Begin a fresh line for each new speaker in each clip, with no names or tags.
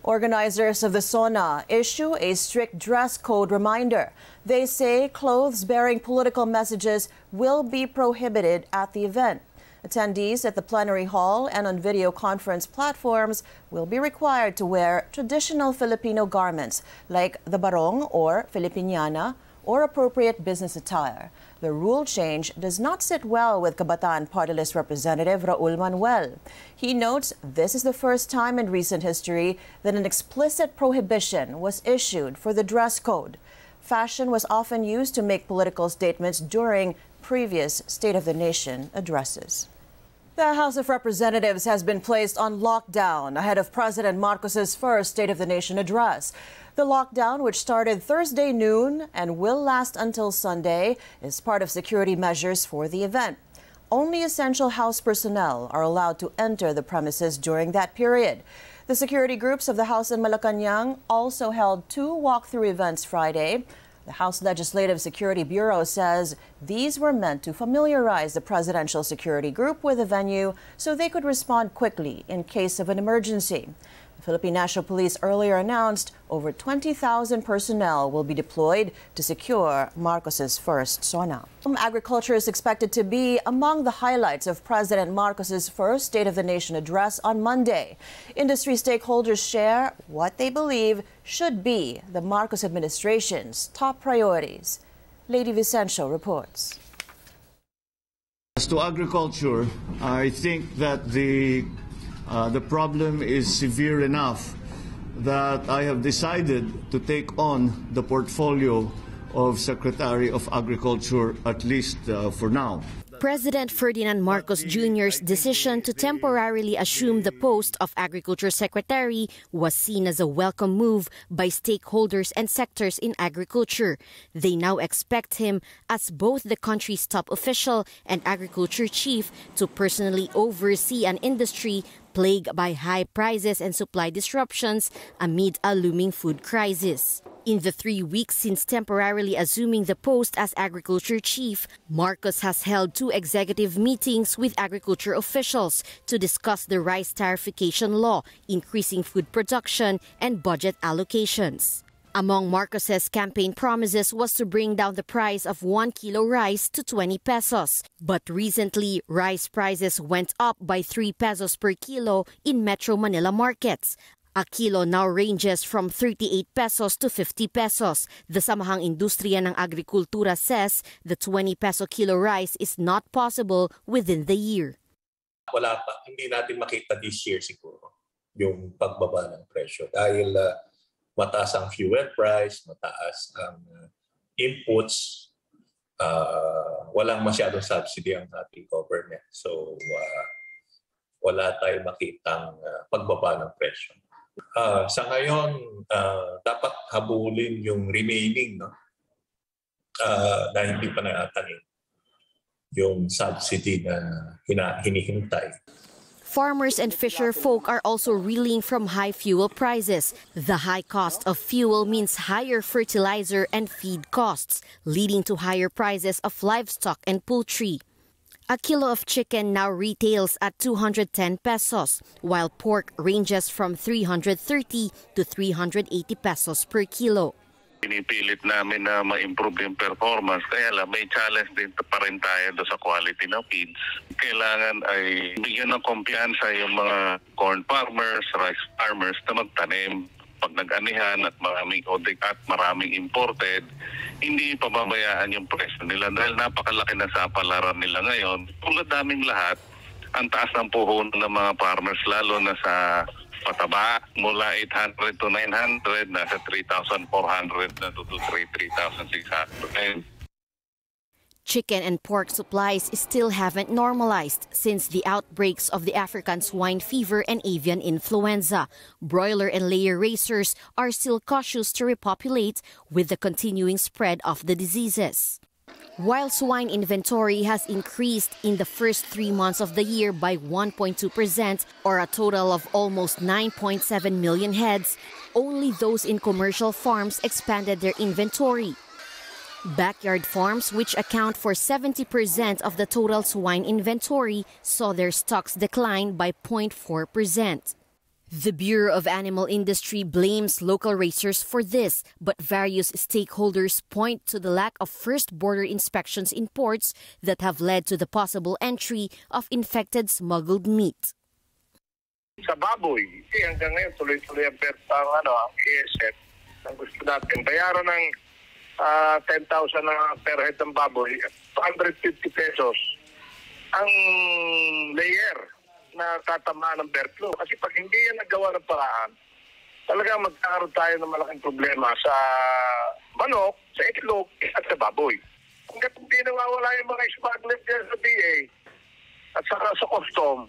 Organizers of the SONA issue a strict dress code reminder. They say clothes bearing political messages will be prohibited at the event. Attendees at the plenary hall and on video conference platforms will be required to wear traditional Filipino garments like the barong or Filipiniana or appropriate business attire. The rule change does not sit well with Kabataan Party List Representative Raul Manuel. He notes this is the first time in recent history that an explicit prohibition was issued for the dress code. Fashion was often used to make political statements during previous State of the Nation addresses. The House of Representatives has been placed on lockdown ahead of President Marcos's first State of the Nation address. The lockdown, which started Thursday noon and will last until Sunday, is part of security measures for the event. Only essential House personnel are allowed to enter the premises during that period. The security groups of the House in Malacanang also held 2 walkthrough events Friday. The House Legislative Security Bureau says these were meant to familiarize the presidential security group with the venue so they could respond quickly in case of an emergency. The Philippine National Police earlier announced over 20,000 personnel will be deployed to secure Marcos's first SONA. Agriculture is expected to be among the highlights of President Marcos's first State of the Nation address on Monday. Industry stakeholders share what they believe should be the Marcos administration's top priorities. Lady Vicencio reports.
As to agriculture, I think that the problem is severe enough that I have decided to take on the portfolio of Secretary of Agriculture, at least for now.
President Ferdinand Marcos Jr.'s decision to temporarily assume the post of Agriculture Secretary was seen as a welcome move by stakeholders and sectors in agriculture. They now expect him, as both the country's top official and agriculture chief, to personally oversee an industry plagued by high prices and supply disruptions amid a looming food crisis. In the 3 weeks since temporarily assuming the post as agriculture chief, Marcos has held 2 executive meetings with agriculture officials to discuss the rice tariffication law, increasing food production, and budget allocations. Among Marcos's campaign promises was to bring down the price of 1 kilo rice to 20 pesos. But recently, rice prices went up by 3 pesos per kilo in Metro Manila markets. A kilo now ranges from 38 pesos to 50 pesos. The Samahang Industriya ng Agrikultura says the 20 peso kilo rice is not possible within the year.
Wala pa, hindi natin makita this year siguro yung pagbaba ng presyo dahil mataas ang fuel price, mataas ang inputs, walang masyadong subsidy ang ating government. So wala tayong makitang pagbaba ng presyo. Sa ngayon, dapat habulin yung remaining na hindi pa natanim, yung subsidy na hinihintay.
Farmers and fisher folk are also reeling from high fuel prices. The high cost of fuel means higher fertilizer and feed costs, leading to higher prices of livestock and poultry. A kilo of chicken now retails at 210 pesos, while pork ranges from 330 to 380 pesos per kilo.
Pinipilit namin na ma-improve yung performance, kaya lang may challenge din pa rin tayo sa quality ng feeds. Kailangan ay bigyan ng kumpiyansa yung mga corn farmers, rice farmers na magtanim. Pag nag-anihan at maraming imported, hindi pababayaan yung presyo nila dahil napakalaki na sa palaran nila ngayon. Tulad naming lahat, ang taas ng puhunan ng mga farmers lalo na sa pataba, mula 800 to 900, nasa 3,400 na to 3,600.
Chicken and pork supplies still haven't normalized since the outbreaks of the African swine fever and avian influenza. Broiler and layer raisers are still cautious to repopulate with the continuing spread of the diseases. While swine inventory has increased in the first 3 months of the year by 1.2%, or a total of almost 9.7 million heads, only those in commercial farms expanded their inventory. Backyard farms, which account for 70% of the total swine inventory, saw their stocks decline by 0.4%. The Bureau of Animal Industry blames local raisers for this, but various stakeholders point to the lack of first border inspections in ports that have led to the possible entry of infected smuggled meat.
Sa baboy, hanggang ngayon tuloy-tuloy ang ang ASF. Ang gusto natin, bayaran ng 10,000 na per head ng baboy, 250 pesos ang layer na tatamaan ng bird flu. Kasi pag hindi yan nagawa ng paraan, talaga magkakaroon tayo ng malaking problema sa manok, sa itlog, at sa baboy. Kung hindi nawawala yung mga smuggler dyan sa DA at saka sa custom,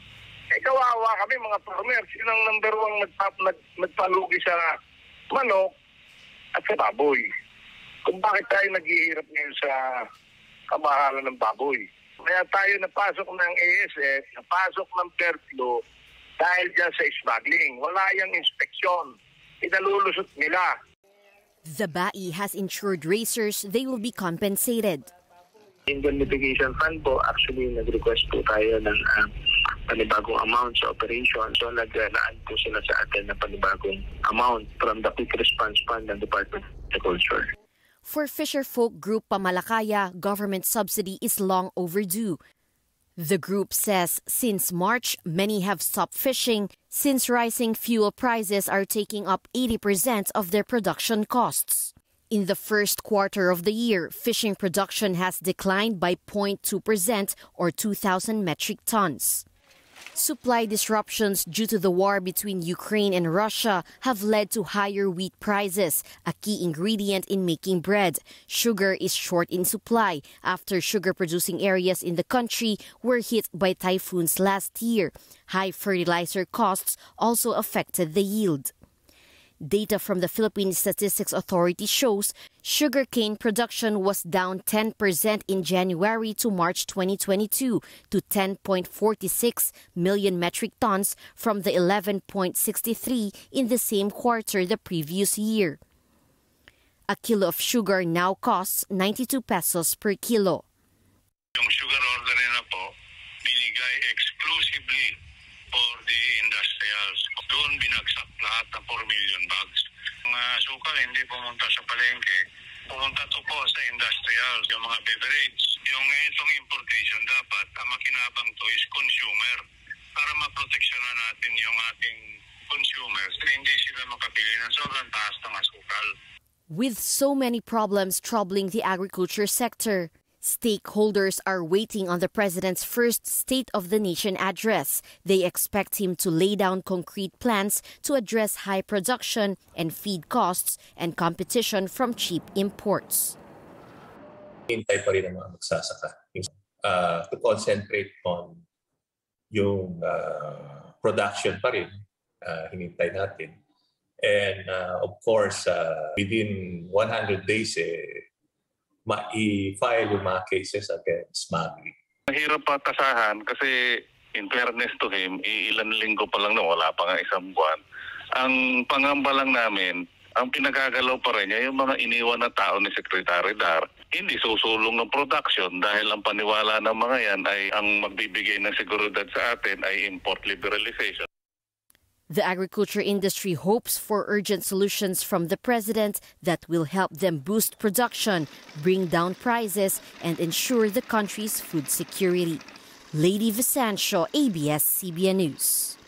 kawawa kami mga farmers. Yun ang number one nagpalugi sa manok at sa baboy. Kung bakit tayo naghihirap ngayon sa kamahalan ng baboy. Kaya tayo napasok ng ASF, napasok ng bird flu dahil dyan sa smuggling. Wala yung inspeksyon. Inalulusot nila.
The BAI has ensured racers they will be compensated.
Indemnification fund po, actually nag-request po tayo ng panibagong amount sa operation. So naglaan po sila sa atin ng panibagong amount from the Quick Response Fund ng Department of Agriculture.
For Fisherfolk Group Pamalakaya, government subsidy is long overdue. The group says since March, many have stopped fishing since rising fuel prices are taking up 80% of their production costs. In the first quarter of the year, fishing production has declined by 0.2% or 2,000 metric tons. Supply disruptions due to the war between Ukraine and Russia have led to higher wheat prices, a key ingredient in making bread. Sugar is short in supply after sugar-producing areas in the country were hit by typhoons last year. High fertilizer costs also affected the yield. Data from the Philippine Statistics Authority shows sugarcane production was down 10% in January to March 2022 to 10.46 million metric tons from the 11.63 in the same quarter the previous year. A kilo of sugar now costs 92 pesos per kilo.
Yung sugar order na po, binigay exclusively for the industrials. Doon binagsak lahat na 4 million bags. Ang sukal hindi pumunta sa palengke, pumunta to po sa industrials, yung mga beverage. Yung itong importation dapat, ang makinabang to is consumer para maproteksyonan natin yung ating consumers na hindi sila makabili ng sobrang taas ng asukal.
With so many problems troubling the agriculture sector, stakeholders are waiting on the president's first State of the Nation address. They expect him to lay down concrete plans to address high production and feed costs and competition from cheap imports.
Hintay pa rin ang mga magsasaka to concentrate on yung production pa rin, hinintay natin. And of course, within 100 days, ma-i-file yung mga cases against smuggling.
Mahirap pa tasahan kasi in fairness to him, ilan linggo pa lang na wala pa nga isang buwan. Ang pangamba lang namin, ang pinagagalaw pa rin niya yung mga iniwan na tao ni Secretary Dar. Hindi susulong ng production dahil ang paniwala ng mga yan ay ang magbibigay ng seguridad sa atin ay import liberalization.
The agriculture industry hopes for urgent solutions from the president that will help them boost production, bring down prices, and ensure the country's food security. Lady Visancio, ABS-CBN News.